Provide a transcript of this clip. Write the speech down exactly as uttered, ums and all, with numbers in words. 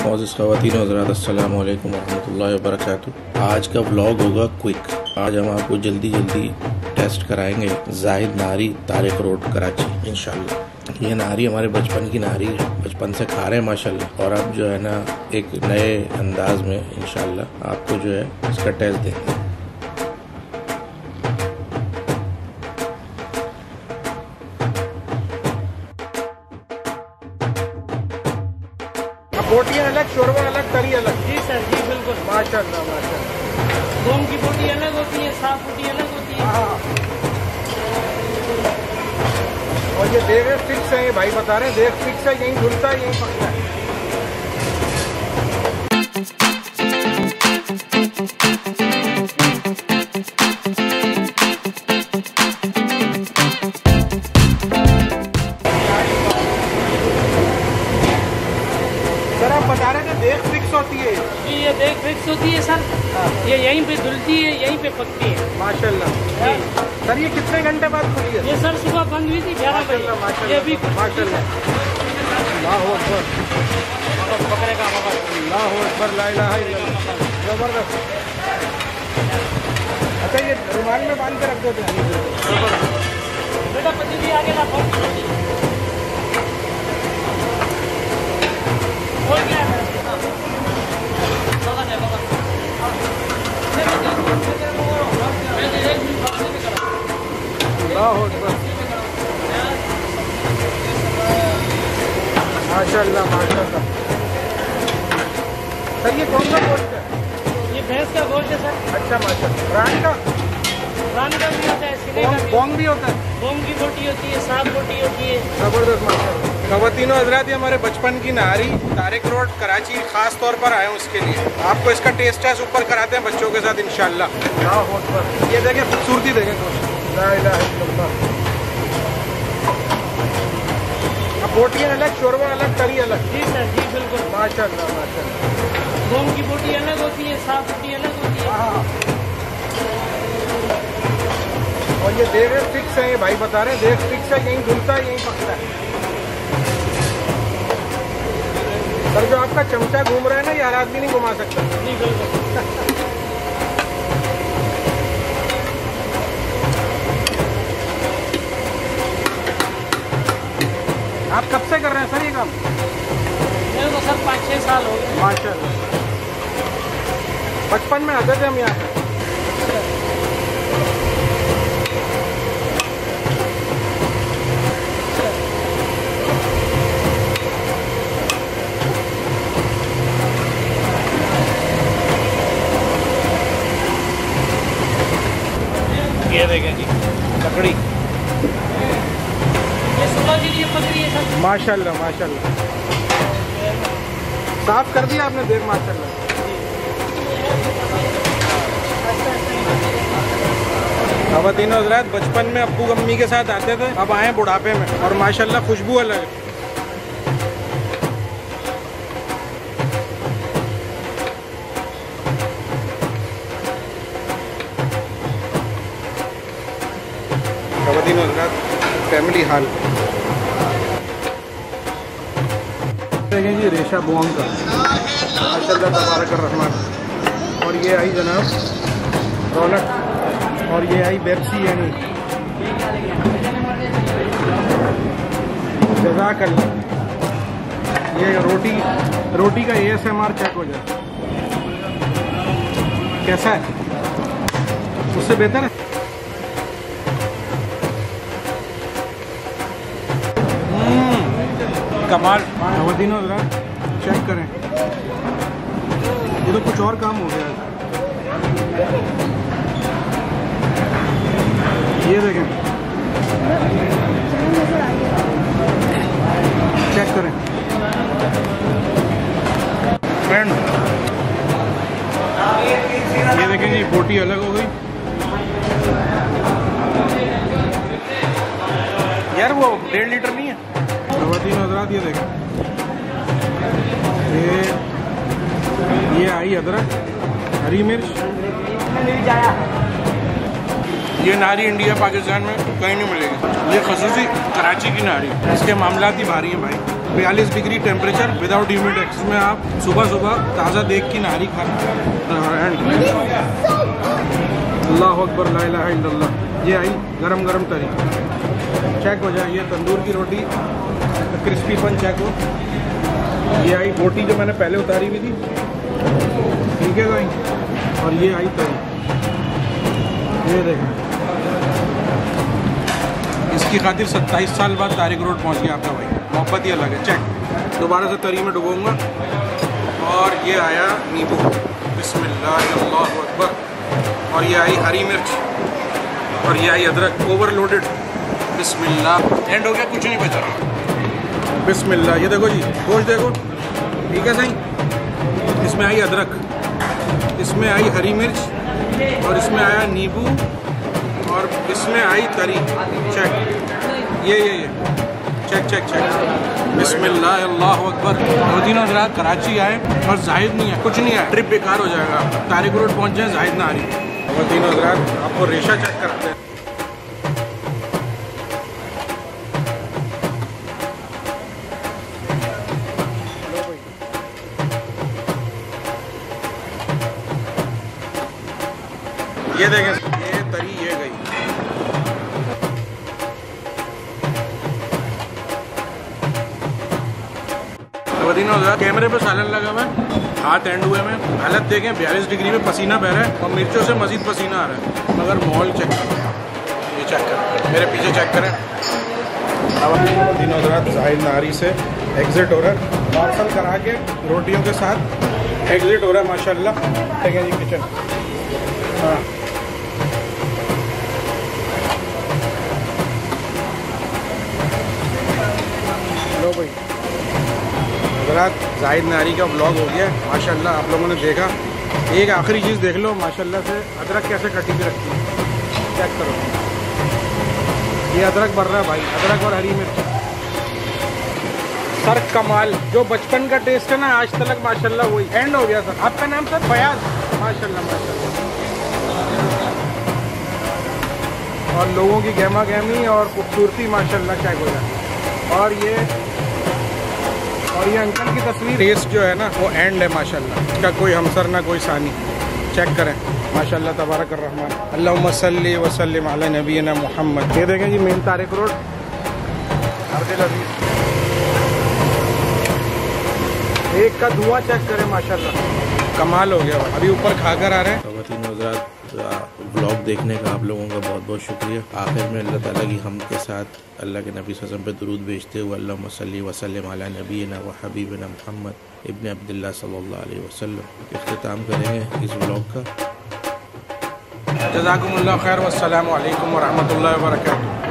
मोअज़्ज़िज़ ख़वातीन व हज़रात, अस्सलामु अलैकुम वरहमतुल्लाहि वबरकातुहू। आज का व्लॉग होगा क्विक। आज हम आपको जल्दी जल्दी टेस्ट कराएंगे जाहिद नाहरी, तारिक रोड, कराची इंशाल्लाह। ये नाहरी हमारे बचपन की नाहरी है, बचपन से खा रहे हैं माशाल्लाह, और अब जो है ना एक नए अंदाज में इंशाल्लाह आपको जो है इसका टेस्ट देंगे। बोटियाँ अलग, शोरबा अलग, तरी अलग। जी सर, जी बिल्कुल। माशाल्लाह माशाल्लाह। गोम की बोटी अलग होती है, साफ बोटी अलग होती है। हाँ, और ये देख फिक्स है, ये भाई बता रहे हैं देख फिक्स है, यहीं धुलता है यहीं पकता है। सर आप बता रहे थे देख फिक्स होती है? जी ये देख फिक्स होती है सर। हाँ। ये यहीं पे धुलती है, यहीं पे पकती है। माशाल्लाह। सर ये कितने घंटे बाद खुली है? ये सर सुबह बंद हुई थी ग्यारह बजे। ये भी माशाल्लाह। अल्लाहु अकबर। पकड़े का मौका। अल्लाहु अकबर, ला इलाहा इल्लल्लाह। जबरदस्त। अच्छा ये रुमाल में बांध के रख देते हैं? बेटा पति भी आगे ना हो गया है। माशाल्लाह माशाल्लाह। सर ये कौन सा गोश्त है? ये भैंस का गोश्त है सर। अच्छा माशाल्लाह। रान का? रान का भी होता है, सिने का भी। बोंग भी होता है? बोंग की बोटी होती है, साफ बोटी होती है। जबरदस्त माशाल्लाह। ख़वातीनो हज़रात, ये हमारे बचपन की नाहरी तारिक रोड कराची खास तौर पर आए हैं उसके लिए। आपको इसका टेस्ट टेस्ट ऊपर कराते हैं बच्चों के साथ इंशाल्लाह। ये देखें खूबसूरती देखें दोस्त। ला इलाहा इल्लल्लाह। बोटियाँ अलग, शोरबा अलग, तरी अलग। जी सर, जी बिल्कुल। माशाल्लाह माशाल्लाह। गोम की बोटी अलग होती है, साफ बोटी अलग होती है। हाँ। और ये देख फिक्स है, ये भाई बता रहे हैं देख फिक्स है, यहीं धुलता है यहीं पकता है। सर जो आपका चमचा घूम रहा है ना, ये हर आदमी नहीं घुमा सकता। जी बिल्कुल। आप कब से कर रहे हैं सर ये काम? मेरे को सर पाँच छः साल हो गए। माशाल्लाह। बचपन में आते थे हम यहाँ पे। ये देखें जी लकड़ी, ये सुबह के लिए पकड़ी है सर। माशाल्लाह माशाल्लाह। साफ कर दिया आपने देख माशाल्लाह। ख़वातीनो हज़रात, बचपन में अब्बू अम्मी के साथ आते थे, अब आए बुढ़ापे में, और माशाल्लाह खुशबू अलग है। ख़वातीनो हज़रात, फैमिली हाल देखें जी, रेशा बोंग का माशाल्लाह तबारक रहमान। और ये आई जनाब रौनक, और ये आई बेप्सी, यानी जज़ाकल्लाह। ये रोटी रोटी का A S M R check हो जाए, कैसा है? उससे बेहतर है? कमाल। ख़वातीनो हज़रात चेक करें, ये तो कुछ और काम हो गया है। ये देखें, चेक करें फ्रेंड, ये देखें जी बोटी अलग हो गई यार, वो डेढ़ लीटर नहीं है। ख़वातीनो हज़रात ये देखें, ये ये आई अदरक, हरी मिर्च, ये नारी इंडिया पाकिस्तान में कहीं नहीं मिलेगी। ये खसूसी कराची की नारी, इसके मामलात ही भारी हैं भाई। बयालीस डिग्री टेम्परेचर विदाउट ह्यूमिडेक्स में आप सुबह सुबह ताज़ा देख की नारी खाना। अल्लाह अकबर, ला इलाहा इल्लल्लाह। ये आई गरम गरम तरी, चेक हो जाए। ये तंदूर की रोटी क्रिस्पीपन चेक हो। ये आई बोटी जो मैंने पहले उतारी हुई थी, ठीक है भाई। और ये आई तरी, ये देखें। इसकी खातिर सत्ताईस साल बाद तारिक रोड पहुंच गया आपका भाई, मोहब्बत ही अलग है। चेक, दोबारा से तरी में डुबोऊंगा। और ये आया नींबू, बिस्मिल्लाह अल्लाहु अकबर। और ये आई हरी मिर्च, और ये आई अदरक ओवरलोडेड, बिस्मिल्लाह। एंड हो गया, कुछ नहीं बचा, बिस्मिल्लाह। ये देखो जी, गोश्त देखो, ठीक है सही। इसमें आई अदरक, इसमें आई हरी मिर्च, और इसमें आया नींबू, और इसमें आई तरी। चेक, ये ये ये चेक चेक चेक, बिस्मिल्लाह अल्लाहु अकबर। दो तीन हज़रात कराची आए और जाहिद नहीं है, कुछ नहीं है, ट्रिप बेकार हो जाएगा। तारिक रोड पहुंच जाए, जाहिद ना आ रही। दो तीन हज़रात आपको रेशा चेक करते हैं। ये देखें, ये तरी ये गई। कैमरे पे सालन लगा हुआ है, हाथ एंड हुए में, हालत देखें, बयालीस डिग्री में पसीना बह रहा है और मिर्चों से मजीद पसीना आ रहा है। मगर मॉल चेक करें, ये चेक करें, मेरे पीछे चेक करें। अब तीनों हज़रात जाहिद नारी से एग्जिट हो रहा है, पार्सल करा के रोटियों के साथ एग्जिट हो रहा है माशाल्लाह। देखें जी किचन, हाँ लो भाई। हज़रात जाहिद नारी का व्लॉग हो गया माशाल्लाह, आप लोगों ने देखा। एक आखिरी चीज़ देख लो माशाल्लाह से, अदरक कैसे कटी हुई रखी है, चेक करो। ये अदरक भर रहा है भाई, अदरक और हरी मिर्च, सर कमाल। जो बचपन का टेस्ट है ना, आज तक माशाल्लाह वही एंड हो गया सर। आपका नाम सर फयाज, माशाल्लाह माशाल्लाह। और लोगों की गहमा गहमी और खूबसूरती माशाल्लाह चेक हो जाए। और ये और ये अंकल की तस्वीर, टेस्ट जो है ना वो एंड है माशाल्लाह, इसका कोई हमसर ना कोई सानी। चेक करें माशाल्लाह, तबारक अर्रहमान। अल्लाहुम्मा सल्ली व सल्लिम अला नबीना मुहम्मद। ये देखें जी, मेन तारिक रोड, अर्दिल अजीज। एक का धुआं चेक करें माशाल्लाह, कमाल हो गया। अभी ऊपर खाकर आ रहे हैं। व्लॉग देखने का आप लोगों का बहुत बहुत शुक्रिया। आखिर में अल्लाह ताला की हमद के साथ अल्लाह के नबी सल्लल्लाहु अलैहि वसल्लम पे दुरूद भेजते हुए अल्लाहुम्मा सल्ली व सल्लिम अला नबीना व हबीबिना मुहम्मद इब्न अब्दुल्लाह सल्लल्लाहु अलैहि वसल्लम इख्तिताम करेंगे इस व्लॉग का। जज़ाकुमुल्लाह खैर, वस्सलामु अलैकुम व रहमतुल्लाहि व बरकातुहू।